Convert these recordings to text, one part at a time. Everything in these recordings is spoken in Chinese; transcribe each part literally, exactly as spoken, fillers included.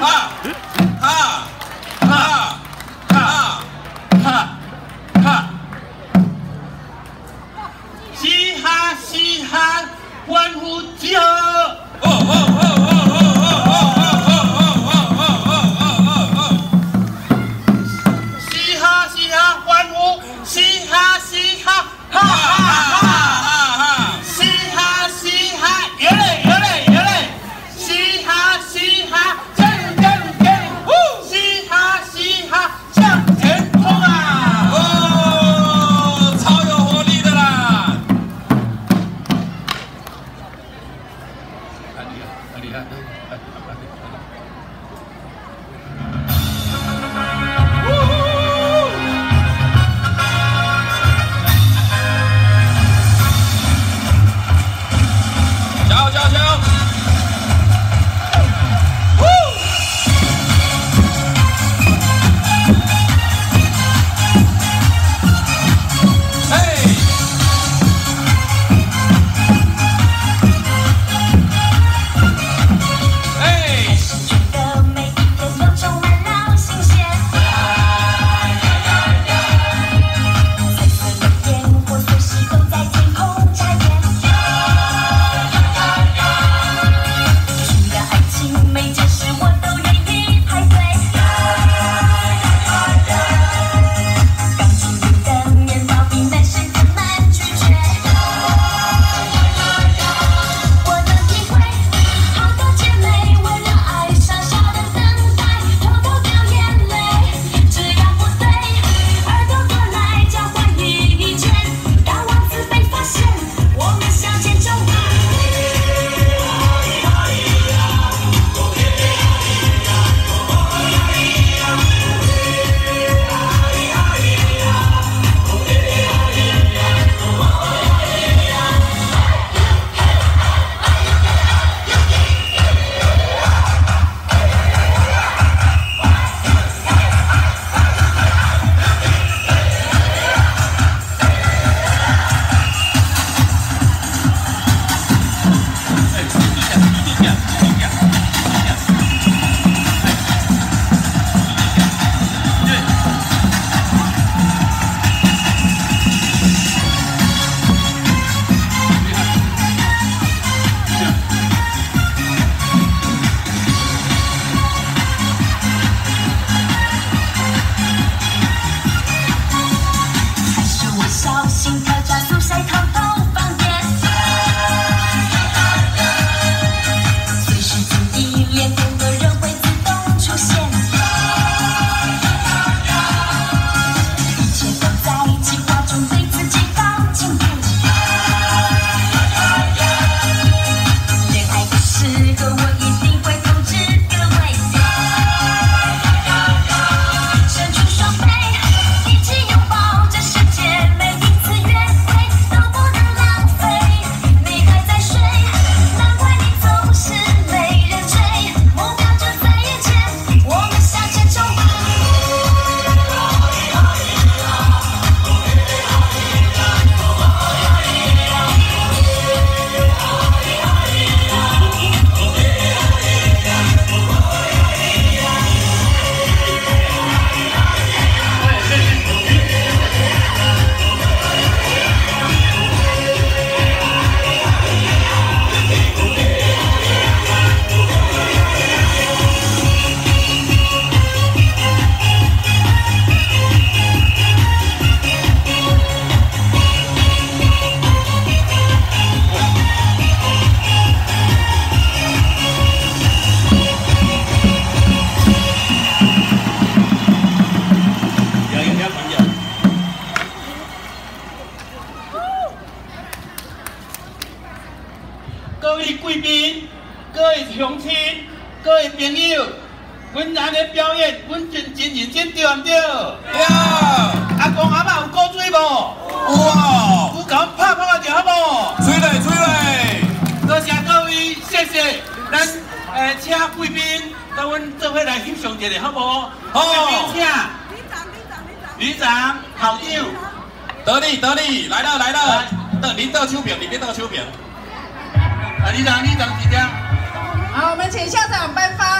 哈哈哈哈哈哈，嘻哈嘻哈，欢呼集合！哦哦哦哦哦哦哦哦哦哦！嘻哈嘻哈，欢呼！嘻哈嘻哈，哈哈哈哈哈！嘻哈嘻哈，有嘞有嘞有嘞！嘻哈嘻哈，加油加油加油！呼！嘻哈嘻哈，向前冲啊！哦，超有活力的啦！很厉害，很厉害，很厉害！加油加油加油！各位贵宾、各位乡亲、各位朋友，阮安尼表演，阮真真认真对唔对？对。阿公阿嬷有鼓水无？有啊。有甲阮拍拍就好无？吹嘞吹嘞。多谢各位，谢谢。咱诶，请贵宾甲阮做伙来翕相一下，好无？好。请。旅长旅长旅长。旅长校长。得力得力，来了来了。得您到手柄，你别到手柄。 啊，李长，李长几张？ 好，我们请校长颁发感谢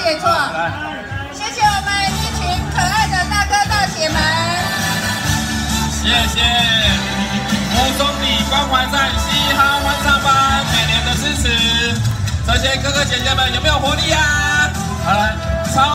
写错。谢谢我们一群可爱的大哥大姐们。 谢谢吴总理关怀站嘻哈欢唱班每年的支持，这些哥哥姐姐们有没有活力啊？好来。